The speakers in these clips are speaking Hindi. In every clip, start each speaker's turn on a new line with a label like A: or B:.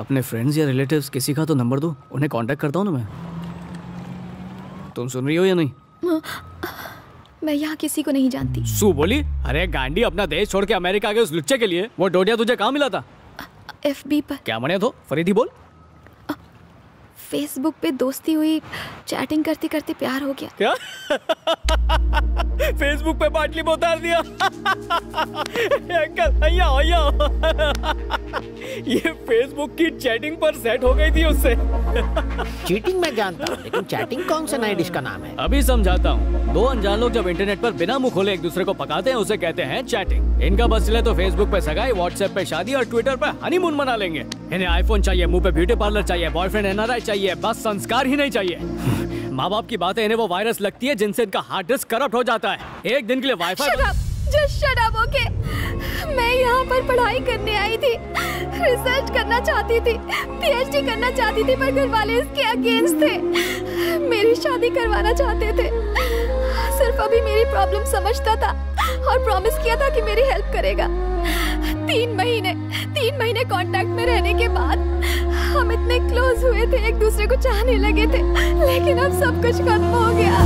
A: अपने फ्रेंड्स या रिलेटिव्स किसी का तो नंबर दो, उन्हें कांटेक्ट करता हूँ ना मैं। तुम सुन रही हो या नहीं?
B: मैं यहाँ किसी को नहीं जानती।
A: सू बोली, अरे गांडी, अपना देश छोड़ के अमेरिका गए उस लुच्चे के लिए। वो डोडिया तुझे कहाँ मिला था?
B: FB पर।
A: क्या मने तो फरीदी बोल।
B: फेसबुक पे दोस्ती हुई, चैटिंग करते करते प्यार हो गया।
A: क्या? फेसबुक पे बाटली में उतार दिया। ये फेसबुक की चैटिंग पर सेट हो गई थी उससे।
C: चीटिंग मैं जानता हूँ, लेकिन चैटिंग कौन सा नया डिश का नाम है?
A: अभी समझाता हूँ। दो अनजान लोग जब इंटरनेट पर बिना मुंह खोले एक दूसरे को पकाते हैं, उसे कहते हैं चैटिंग। इनका बस चले तो फेसबुक पे सगाई, व्हाट्सएप पे शादी और ट्विटर पे हनीमून मना लेंगे। इन्हें आईफोन चाहिए, मुंह पे ब्यूटी पार्लर चाहिए, बॉयफ्रेंड NRI चाहिए, बस संस्कार ही नहीं चाहिए। माँ बाप की बातें इन्हें वो वायरस लगती है जिनसे इनका हार्ड डिस्क करप्ट हो जाता है। एक दिन के लिए wifi.
B: Just shut up, okay? मैं यहाँ पर पढ़ाई करने आई थी, रिसर्च करना चाहती थी, PhD करना चाहती थी, पर घर वाले इसके अगेंस्ट थे। मेरी शादी करवाना चाहते थे। सिर्फ अभी मेरी प्रॉब्लम समझता था और प्रॉमिस किया था कि मेरी हेल्प करेगा। 3 महीने कांटेक्ट में रहने के बाद हम इतने क्लोज हुए थे, एक दूसरे को चाहने लगे थे, लेकिन अब सब कुछ खत्म हो गया।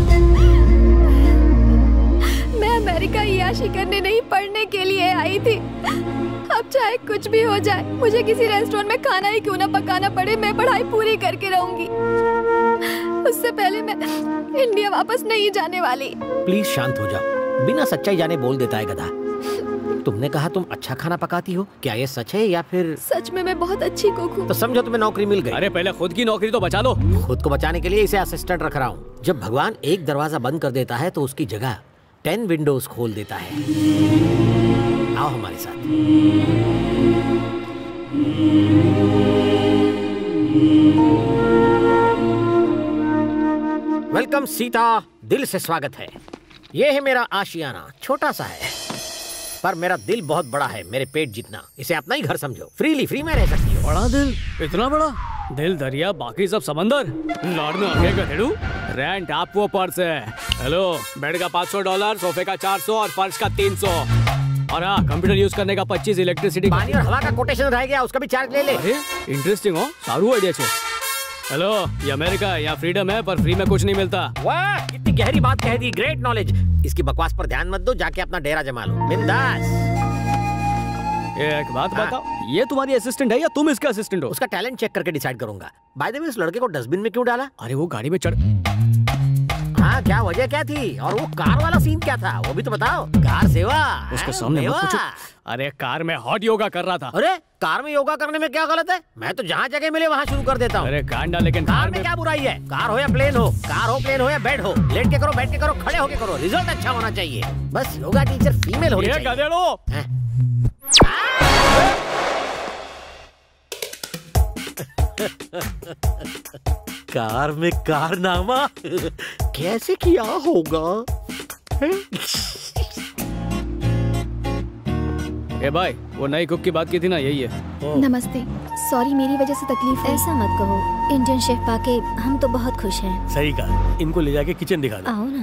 B: मैं अमेरिका याशी करने नहीं, पढ़ने के लिए आई थी। अब चाहे कुछ भी हो जाए, मुझे किसी रेस्टोरेंट में खाना ही क्यों ना पकाना पड़े, मैं पढ़ाई पूरी करके रहूंगी। उससे पहले मैं इंडिया वापस नहीं जाने वाली।
C: प्लीज शांत हो जाओ, बिना सच्चाई जाने बोल देता है गधा। तुमने कहा तुम अच्छा खाना पकाती हो, क्या ये सच है या फिर?
B: सच में मैं बहुत अच्छी कुक हूँ।
C: तो समझो तुम्हें नौकरी मिल गई।
A: अरे पहले खुद की नौकरी तो बचा लो।
C: खुद को बचाने के लिए इसे असिस्टेंट रख रहा हूँ। जब भगवान एक दरवाजा बंद कर देता है तो उसकी जगह 10 विंडोज खोल देता है। आओ हमारे साथ। वेलकम सीता, दिल से स्वागत है। ये है मेरा आशियाना, छोटा सा है पर मेरा दिल बहुत बड़ा है, मेरे पेट जितना। इसे अपना ही घर समझो, फ्री में रह सकती हो।
A: बड़ा दिल? इतना बड़ा दिल? दरिया बाकी सब समंदर। लड़ना आगे गधेड़ू। रेंट आप वो पर्स है। हेलो, बेड का $500, सोफे का 400 और फर्श का 300। और हाँ, कंप्यूटर यूज करने का 25, इलेक्ट्रिसिटी,
C: पानी और हवा का कोटेशन रह गया, उसका भी चार्ज ले ले।
A: इंटरेस्टिंग हो, सारू आइडिया छे। हेलो, ये अमेरिका है, यहाँ फ्रीडम है पर फ्री में कुछ नहीं मिलता।
C: वाह, कितनी गहरी बात कह दी, ग्रेट नॉलेज। इसकी बकवास पर ध्यान मत दो, जाके अपना डेरा जमा लो, बिंदास।
A: एक बात बताओ, ये तुम्हारी असिस्टेंट है या तुम इसका असिस्टेंट हो?
C: उसका टैलेंट चेक करके डिसाइड करूंगा। बाय द वे, इस लड़के को डस्टबिन में क्यों डाला?
A: अरे वो गाड़ी में चढ़।
C: हाँ, क्या वजह क्या थी? और वो कार वाला सीन क्या था, वो भी तो बताओ। कार सेवा
A: उसके सामने मत पूछो। अरे कार में हॉट योगा कर रहा था।
C: अरे कार में योगा करने में क्या गलत है? मैं तो जहाँ जगह मिले वहाँ शुरू कर देता हूँ।
A: अरे गांडा, लेकिन
C: कार में क्या बुराई है? कार हो या प्लेन हो, कार हो प्लेन हो या बेड हो, लेट के करो, बैठ के करो, खड़े होके करो, रिजल्ट अच्छा होना चाहिए। बस योगा टीचर फीमेल होनी चाहिए। कार में कारनामा कैसे किया होगा?
A: ए भाई, वो नई कुक की बात की थी ना, यही है।
B: नमस्ते, सॉरी मेरी वजह से तकलीफ है।
D: ऐसा मत कहो, इंडियन शेफ पाके हम तो बहुत खुश हैं।
E: सही कहा, इनको ले जाके किचन दिखा दो।
D: आओ ना।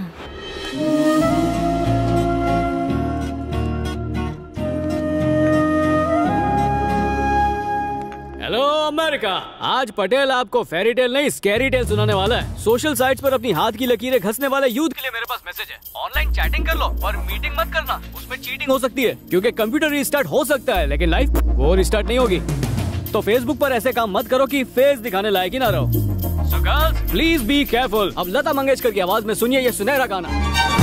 A: हेलो अमेरिका, आज पटेल आपको फेरी टेल नहीं स्कैरी टेल सुनाने वाला है। सोशल साइट्स पर अपनी हाथ की लकीरें घसने वाले यूथ के लिए मेरे पास मैसेज है। ऑनलाइन चैटिंग कर लो पर मीटिंग मत करना, उसमें चीटिंग हो सकती है। क्योंकि कंप्यूटर रिस्टार्ट हो सकता है लेकिन लाइफ वो रिस्टार्ट नहीं होगी। तो फेसबुक पर ऐसे काम मत करो कि फेस दिखाने लायक ही ना रहो। So girls, please be careful. अब लता मंगेशकर की आवाज में सुनिए ये सुनहरा गाना।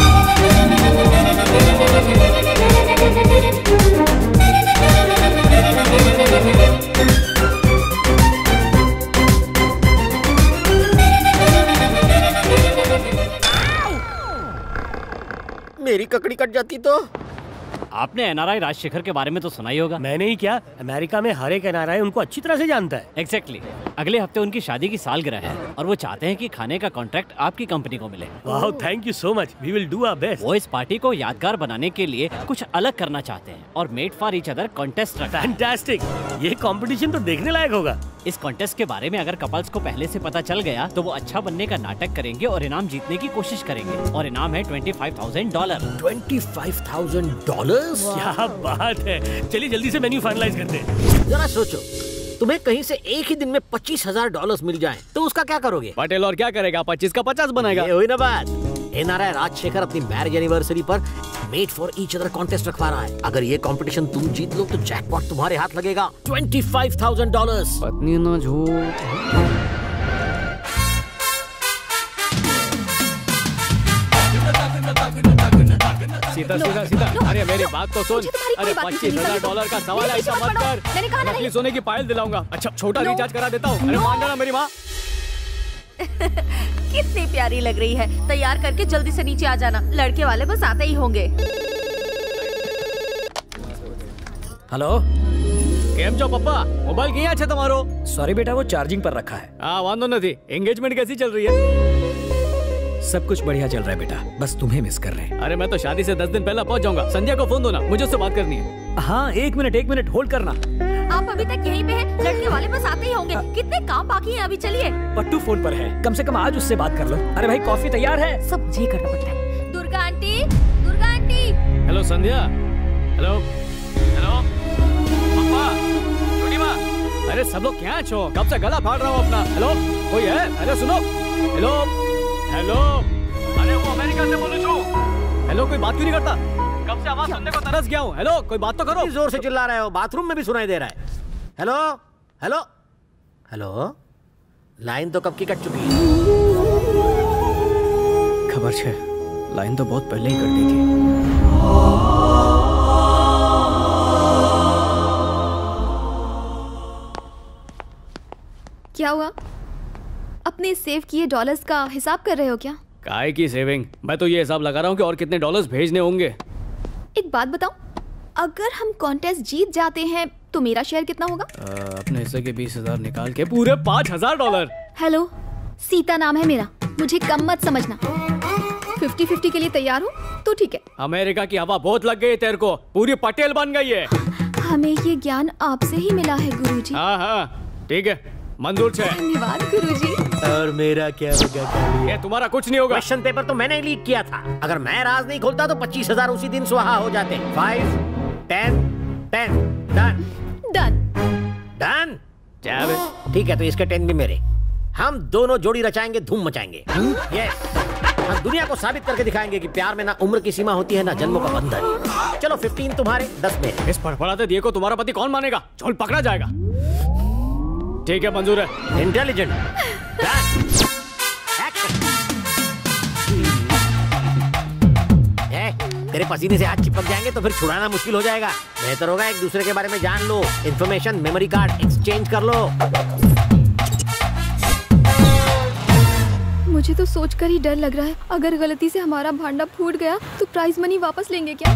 C: मेरी ककड़ी कट जाती तो।
F: आपने NRI राजशेखर के बारे में तो सुना ही होगा।
E: मैंने ही क्या, अमेरिका में हर एक NRI उनको अच्छी तरह से जानता है।
F: एग्जैक्टली। अगले हफ्ते उनकी शादी की सालगिरह है और वो चाहते हैं कि खाने का कॉन्ट्रैक्ट आपकी कंपनी को मिले।
E: वाह, thank you so much, we will do our best.
F: वो इस पार्टी को यादगार बनाने के लिए कुछ अलग करना चाहते हैं और made for each other contest रखा है।
E: फैंटास्टिक, ये कंपटीशन तो देखने लायक होगा।
F: इस कॉन्टेस्ट के बारे में अगर कपल्स को पहले से पता चल गया तो वो अच्छा बनने का नाटक करेंगे और इनाम जीतने की कोशिश करेंगे। और इनाम है $25,000।
C: $25,000?
E: क्या बात है, चलिए जल्दी से मेन्यू फाइनलाइज करते हैं।
C: जरा सोचो, तुम्हें कहीं से एक ही दिन में $25,000 मिल जाए तो उसका क्या करोगे?
A: पटेल और क्या करेगा, 25 का 50 बनाएगा।
C: ये हुई ना बात। एनआरआई राजशेखर अपनी मैरिज एनिवर्सरी पर made for each other contest रखवा रहा है। अगर ये कंपटीशन तुम जीत लो तो जैकपॉट तुम्हारे हाथ लगेगा $25,000।
A: पत्नी ना झूठ। सीधा सीधा सीधा। अरे मेरी बात तो सुन। अरे $25,000 का सवाल है, ऐसा मत कर। नकली सोने की पायल दिलाऊंगा। अच्छा छोटा रिचार्ज करा देता हूँ। अरे मान जाना मेरी माँ।
G: कितनी प्यारी लग रही है। तैयार करके जल्दी से नीचे आ जाना, लड़के वाले बस आते ही होंगे।
H: हेलो,
A: केम छो पप्पा? मोबाइल ક્યાં છે તમારો?
H: सॉरी बेटा, वो चार्जिंग पर रखा है।
A: हाँ वांदो नहीं। एंगेजमेंट कैसी चल रही है?
H: सब कुछ बढ़िया चल रहा है बेटा, बस तुम्हें मिस कर रहे हैं।
A: अरे मैं तो शादी से 10 दिन पहले पहुंच जाऊंगा। संध्या को फोन दो ना, मुझे उससे बात करनी है।
H: हाँ एक मिनट होल्ड करना।
G: आप अभी तक यहीं पे हैं? लड़के वाले बस आते ही होंगे। कितने काम बाकी हैं अभी, चलिए।
H: पट्टू फोन पर है, कम से कम आज उससे बात कर लो। अरे भाई कॉफी तैयार है।
G: सब मुझे करना पड़ता है। Durga aunty, Durga aunty.
A: Hello Sandhya. Hello hello पप्पा, छोटी माँ। अरे सब लोग क्या छो? कब से गला फाड़ रहा हूँ अपना। हेलो कोई है? अरे सुनो। Hello hello. अरे वो अमेरिका से बोलूं छू। हेलो कोई बात क्यों नहीं करता? कब से आवाज सुनने को तरस गया हूँ। हेलो कोई बात तो करो।
C: जोर से चिल्ला रहे हो, बाथरूम में भी सुनाई दे रहा है। Hello hello hello. लाइन तो कब की कट चुकी है।
A: खबर छे, लाइन तो बहुत पहले ही कट गई थी।
B: क्या हुआ? अपने सेव किए डॉलर्स का हिसाब कर रहे हो क्या?
A: काय की सेविंग? मैं तो ये हिसाब लगा रहा हूँ कि और कितने डॉलर्स भेजने होंगे।
B: एक बात बताओ, अगर हम कॉन्टेस्ट जीत जाते हैं तो मेरा शेयर कितना होगा?
A: अपने हिस्से के 20,000 निकाल के पूरे $5,000।
B: हेलो, सीता नाम है मेरा, मुझे कम मत समझना। 50-50 के लिए तैयार हो तो ठीक है।
A: अमेरिका की हवा बहुत लग गई तेरे को, पूरी पटेल बन गई है।
B: हमें ये ज्ञान आपसे ही मिला है गुरुजी।
A: हाँ हाँ ठीक है, मंजूर है।
B: धन्यवाद गुरुजी।
C: और मेरा क्या होगा?
A: ये तुम्हारा कुछ नहीं होगा।
C: क्वेश्चन पेपर तो मैंने लीक किया था। अगर मैं राज नहीं खोलता तो 25,000 उसी दिन स्वाहा हो जाते। 5, 10, 10 डन
B: डन
C: डन। ठीक है, तो इसके 10 भी मेरे। हम दोनों जोड़ी रचाएंगे, धूम मचाएंगे। यस, हम दुनिया को साबित करके दिखाएंगे कि प्यार में ना उम्र की सीमा होती है ना जन्मों का बंधन। चलो 15 तुम्हारे, 10 मेरे।
A: इस फड़फड़ाते दिए को तुम्हारा पति कौन मानेगा? झोल पकड़ा जाएगा। ठीक है मंजूर है।
C: इंटेलिजेंट। तेरे पसीने से हाथ चिपक जाएंगे तो फिर छुड़ाना मुश्किल हो जाएगा। बेहतर होगा एक दूसरे के बारे में जान लो, इंफॉर्मेशन मेमोरी कार्ड एक्सचेंज कर लो।
B: मुझे तो सोचकर ही डर लग रहा है, अगर गलती से हमारा भांडा फूट गया तो प्राइज मनी वापस लेंगे क्या?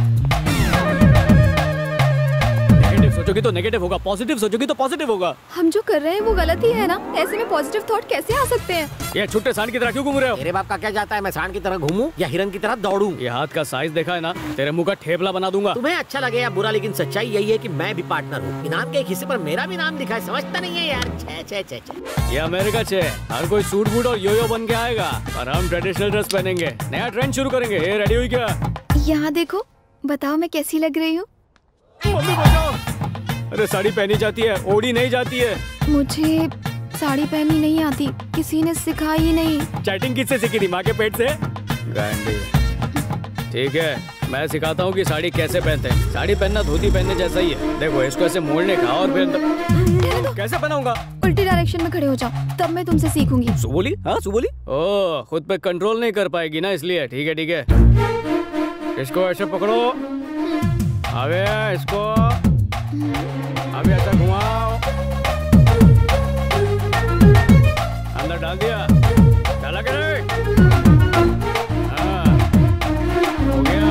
A: नेगेटिव सोचोगी तो नेगेटिव होगा, पॉजिटिव सोचोगी तो पॉजिटिव होगा।
B: हम जो कर रहे हैं वो गलत ही है ना, ऐसे में पॉजिटिव थॉट कैसे आ सकते हैं?
A: ये छुट्टे सांड की तरह क्यों घूम रहे हो?
C: तेरे बाप का क्या जाता है मैं सांड की तरह घूमूं या हिरन की तरह दौड़ूं?
A: ये हाथ का साइज देखा है ना, तेरे मुंह का ठेपला बना दूंगा।
C: तुम्हें अच्छा लगे या बुरा, लेकिन सच्चाई यही है कि मैं भी पार्टनर हूँ। इनाम के एक हिस्से पर मेरा भी नाम लिखा है, समझता नहीं है यार। छे।
A: ये अमेरिका छे, हर कोई सूट बूट और योयो बन के आएगा और हम ट्रेडिशनल ड्रेस पहनेंगे, नया ट्रेंड शुरू करेंगे। ये रेडी हुई क्या?
B: यहाँ देखो, बताओ मैं कैसी लग रही हूँ?
A: अरे साड़ी पहनी जाती है, ओढ़ी नहीं जाती है।
B: मुझे साड़ी पहननी नहीं आती, किसी ने सिखाई ही नहीं।
A: चैटिंग किससे सीखी थी? माँ के पेट से? गांडी। ठीक है, मैं सिखाता हूँ कि साड़ी कैसे पहनते हैं। साड़ी पहनना धोती पहनने जैसा ही है। देखो इसको ऐसे मोड़ने का और फिर कैसे पहनाऊंगा?
B: उल्टी डायरेक्शन में खड़े हो जाओ, तब मैं तुमसे सीखूंगी।
A: सुबोली? हाँ सुबोली। ओह, खुद पे कंट्रोल नहीं कर पाएगी ना, इसलिए। ठीक है। इसको ऐसे पकड़ो, अबे इसको अभी ऐसा घुमाओ, अंदर डाल दिया, डाला के नहीं? हाँ, हो गया।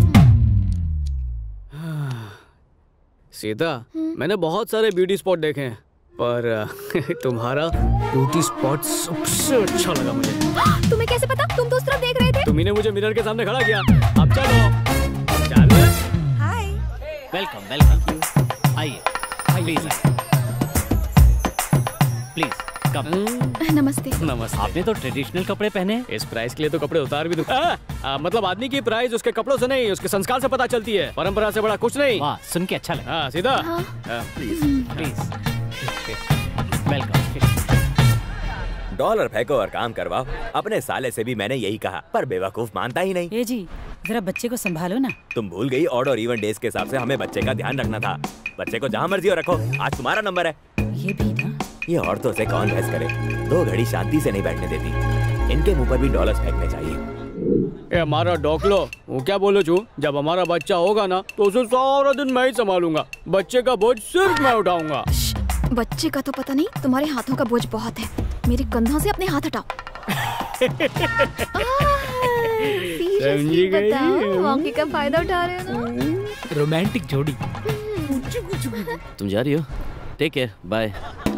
A: सीता, मैंने बहुत सारे ब्यूटी स्पॉट देखे हैं, पर तुम्हारा ब्यूटी स्पॉट सबसे अच्छा लगा मुझे।
B: तुम्हें कैसे पता? तुम तो उस तरफ देख रहे थे।
A: तुम्ही ने मुझे मिरर के सामने खड़ा किया। अब चलो।
G: हाय।
F: वेलकम। आइए प्लीज कम।
B: नमस्ते।
A: नमस्ते।
F: आपने तो ट्रेडिशनल कपड़े पहने हैं।
A: इस प्राइस के लिए तो कपड़े उतार भी दूं। मतलब आदमी की प्राइस उसके कपड़ों से नहीं, उसके संस्कार से पता चलती है। परंपरा से बड़ा कुछ नहीं।
F: वाह, सुन के अच्छा लगा।
A: हाँ सीधा।
F: Please welcome.
I: डॉलर फेंको और काम करवाओ। अपने साले से भी मैंने यही कहा, पर बेवकूफ मानता ही नहीं।
J: ये जी जरा बच्चे को संभालो ना।
I: तुम भूल गई ऑड और इवन डेज के हिसाब से हमें बच्चे का ध्यान रखना था। बच्चे को जहाँ मर्जी हो रखो, आज तुम्हारा नंबर है।
J: ये भी ना,
I: ये औरतों से कौन बहस करे, 2 घड़ी शांति से नहीं बैठने देती। इनके मुंह पर भी डॉलर्स फेंकने चाहिए।
A: ए हमारा डॉकलो, वो क्या बोलो छू, जब हमारा बच्चा होगा ना तो उसे सारा दिन मैं ही संभालूंगा। बच्चे का बोझ सिर्फ मैं उठाऊंगा।
B: बच्चे का तो पता नहीं, तुम्हारे हाथों का बोझ बहुत है। मेरे कंधों से अपने हाथ हटाओ।
A: समझी गई?
B: मौके का फायदा उठा रहे हो ना।
F: रोमांटिक जोड़ी।
K: तुम जा रही हो? Take care, bye.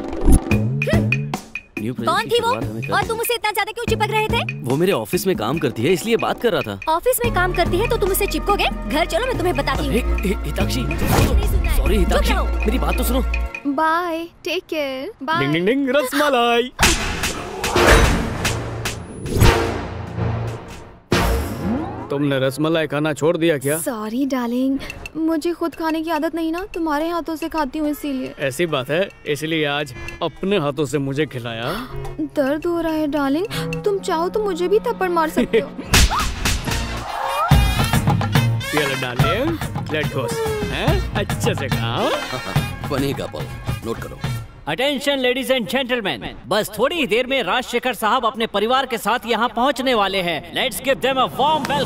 D: कौन थी वो और तुम उसे इतना ज्यादा क्यों चिपक रहे थे?
K: वो मेरे ऑफिस में काम करती है, इसलिए बात कर रहा था।
D: ऑफिस में काम करती है तो तुम उससे चिपकोगे? घर चलो, मैं तुम्हें बताती हूँ।
K: हिताक्षी, सॉरी हिताक्षी, मेरी बात तो सुनो।
B: Bye, take care, bye.
A: Ding ding ding, rasmalai. तुमने रसमलाई खाना छोड़ दिया क्या?
B: सॉरी डार्लिंग, मुझे खुद खाने की आदत नहीं ना, तुम्हारे हाथों से खाती हूँ इसीलिए।
A: ऐसी बात है, इसलिए आज अपने हाथों से मुझे खिलाया।
B: दर्द हो रहा है डार्लिंग, तुम चाहो तो मुझे भी थप्पड़ मार सकते हो।
A: चलो डार्लिंग, लेट्स गो। अच्छे से खाओ।
K: फनी कपल, नोट करो।
F: अटेंशन लेडीज एंड जेंटलमैन, बस थोड़ी ही देर में राजशेखर साहब अपने परिवार के साथ यहाँ पहुँचने वाले हैं। Let's give them a warm welcome.